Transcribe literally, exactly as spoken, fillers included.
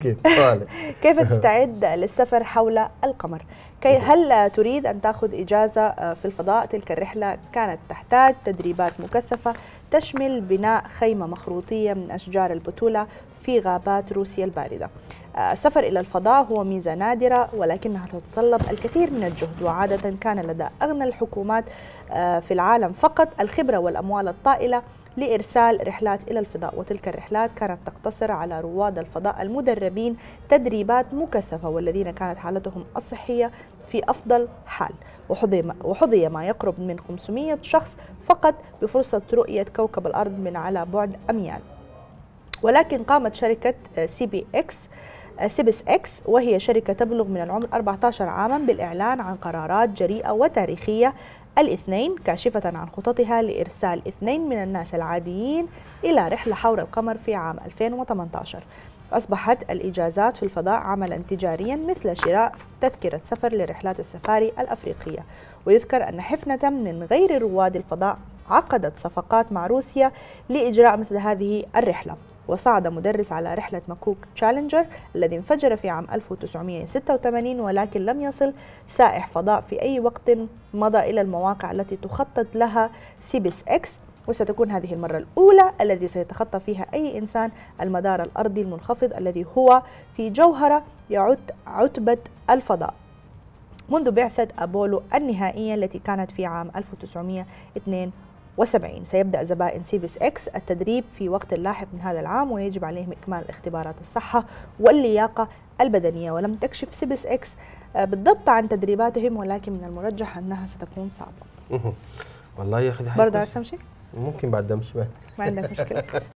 كيف تستعد للسفر حول القمر؟ كي هل تريد أن تأخذ إجازة في الفضاء؟ تلك الرحلة كانت تحتاج تدريبات مكثفة تشمل بناء خيمة مخروطية من أشجار البتولة في غابات روسيا الباردة. السفر إلى الفضاء هو ميزة نادرة ولكنها تتطلب الكثير من الجهد، وعادة كان لدى أغنى الحكومات في العالم فقط الخبرة والأموال الطائلة لإرسال رحلات إلى الفضاء، وتلك الرحلات كانت تقتصر على رواد الفضاء المدربين تدريبات مكثفة والذين كانت حالتهم الصحية في أفضل حال، وحظي ما يقرب من خمسمئة شخص فقط بفرصة رؤية كوكب الأرض من على بعد أميال. ولكن قامت شركة سي بي إكس سيبس إكس وهي شركة تبلغ من العمر أربعة عشر عاما بالإعلان عن قرارات جريئة وتاريخية الاثنين، كاشفة عن خططها لإرسال اثنين من الناس العاديين إلى رحلة حول القمر في عام ألفين وثمانية عشر. أصبحت الإجازات في الفضاء عملا تجاريا مثل شراء تذكرة سفر لرحلات السفاري الأفريقية، ويذكر أن حفنة من غير رواد الفضاء عقدت صفقات مع روسيا لإجراء مثل هذه الرحلة. وصعد مدرس على رحلة مكوك تشالنجر الذي انفجر في عام ألف وتسعمئة وستة وثمانين، ولكن لم يصل سائح فضاء في أي وقت مضى إلى المواقع التي تخطط لها سيبس إكس، وستكون هذه المرة الأولى الذي سيتخطى فيها أي إنسان المدار الأرضي المنخفض الذي هو في جوهرة يعد عتبة الفضاء منذ بعثة أبولو النهائية التي كانت في عام ألف وتسعمئة واثنين وسبعين. سيبدأ زبائن سيبس إكس التدريب في وقت لاحق من هذا العام، ويجب عليهم إكمال اختبارات الصحة واللياقة البدنية. ولم تكشف سيبس إكس بالضبط عن تدريباتهم، ولكن من المرجح أنها ستكون صعبة. والله يا أخي برضه عايز تمشي؟ ممكن بعد امشي، ما عندك مشكلة.